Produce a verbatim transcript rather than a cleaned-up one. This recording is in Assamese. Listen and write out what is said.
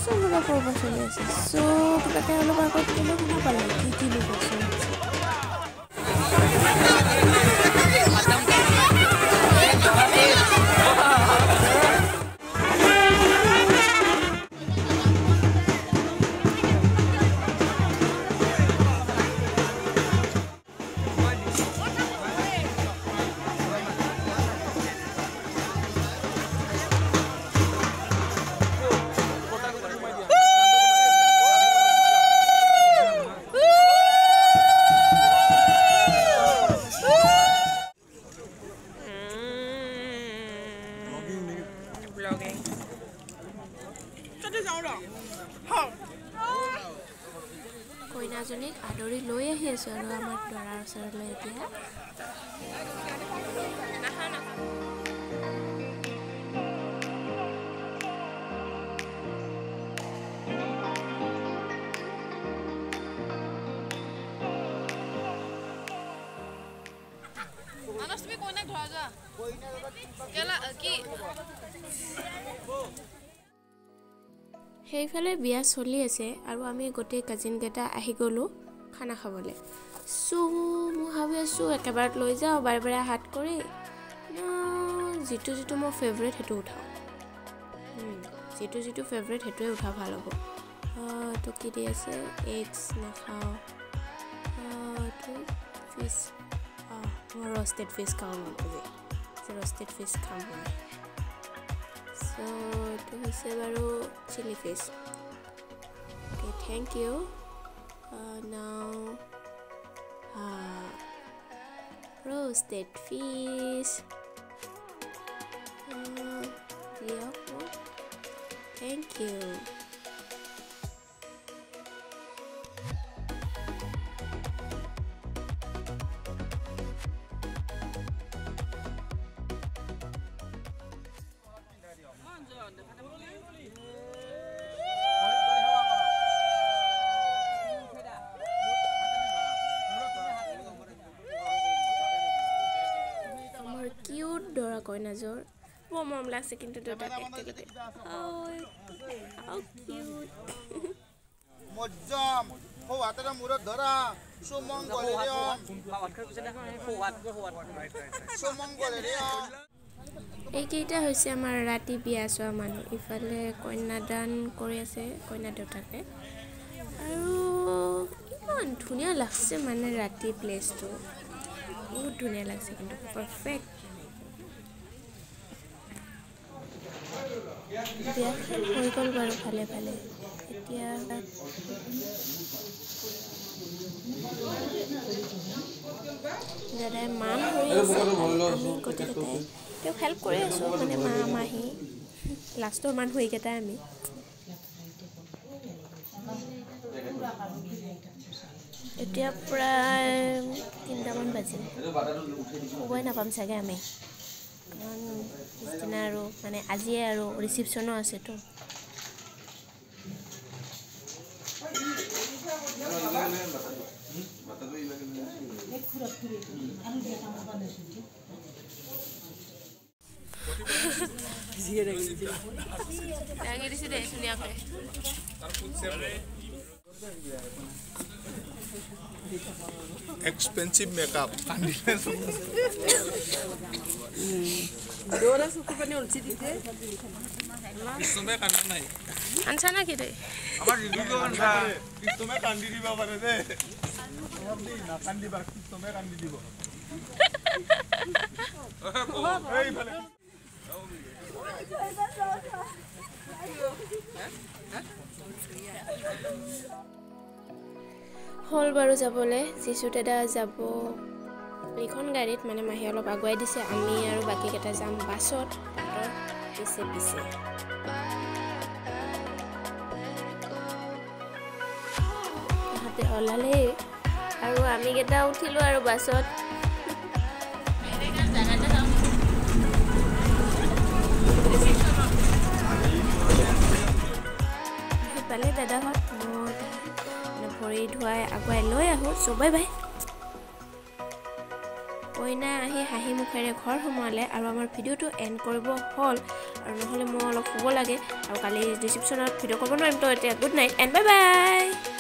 চবৰে কৰিব চলি আছে সো কিবাকে অলপ আগত কিলো শুনা পালে কি কি লোক আছে কইনাজনীক আদৰি লৈ আহি আছো আৰু আমাৰ দৰাৰ ওচৰলৈ এতিয়া মানস তুমি কইনাক ধৰা যা কেলা কি সেইফালে বিয়া চলি আছে আৰু আমি গোটেই কাজিন কেইটা আহি গ'লো খানা খাবলৈ সো মই ভাবি আছোঁ একেবাৰত লৈ যাওঁ বাৰে বাৰে হাত কৰি যিটো যিটো মোৰ ফেভৰেট সেইটো উঠাওঁ যিটো যিটো ফেভৰেট সেইটোৱে উঠা ভাল হ'ব এইটো কি দি আছে এগছ নাখাওঁ এইটো ফিছ মই ৰষ্টেড ফিছ খাওঁ মন আজি ৰষ্টেড ফিছ খাম মই So, to hise baru chili fish. Okay, thank you. Uh, now, uh, roasted fish. Uh, yeah, thank you. Dora Koinazor. One more last second to do that. Oh, how cute. Mojam. Oh, atara murad dora. Sumong kolerion. Sumong kolerion. এইকেইটা হৈছে আমাৰ ৰাতি বিয়া চোৱা মানুহ ইফালে কন্যাদান কৰি আছে কন্যা দেউতাকে আৰু ইমান ধুনীয়া লাগছে মানে ৰাতি প্লেচটো বহুত ধুনীয়া লাগছে কিন্তু পাৰফেক্ট বিয়া হৈ গ'ল বাৰু ভালে ভালে এতিয়া দাদাই মান কৰি আছে আমি গোটেইকেইটাই তেওঁ হেল্প কৰি আছোঁ মানে মা মাহী লাষ্টৰ মানুহ এইকেইটাই আমি এতিয়া প্ৰায় তিনিটামান বাজিল শুবই নাপাম চাগে আমি কাৰণ পিছদিনা আৰু মানে আজিয়ে আৰু ৰিচিপশ্যনো আছেতো Expensive makeup. Dora suku pani ulci dite. Istumai kandi nai. Ansa na kide. Amar review anta. Istumai kandi diba pare de. Amdi na kandi bar istumai kandi dibo. Hey bale. হল বাৰু যাবলৈ যিশু দাদা যাব এইখন গাড়ীত মানে মাহী অলপ আগুৱাই দিছে আমি আৰু বাকী কেইটা যাম বাছত তাতৰ পিছে পিছে তাহাঁতে ওলালে আৰু আমি কেইটা উঠিলোঁ আৰু বাছত সেইফালে দাদাহঁত ভৰি ধুৱাই আগুৱাই লৈ আহোঁ সবাই বাই কইনা আহি হাঁহি মুখেৰে ঘৰ সোমালে আৰু আমাৰ ভিডিঅ'টো এণ্ড কৰিব হ'ল আৰু নহ'লে মই অলপ শুব লাগে আৰু কালি ৰিচিপশ্যনত ভিডিঅ' কৰিব নোৱাৰিম তো এতিয়া good night and bye by.